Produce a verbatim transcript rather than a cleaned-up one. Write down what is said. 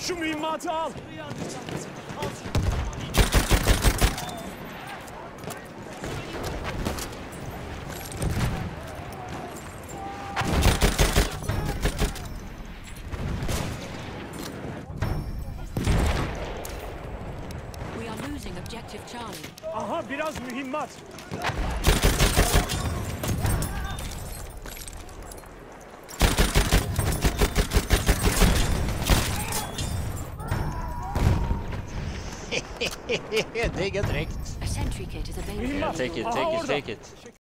Şu mühimmatı al. We are losing objective Charlie. Aha biraz mühimmat. Take it direkt. A sentry kit is available. Take it, Aha, take it, orada. take it.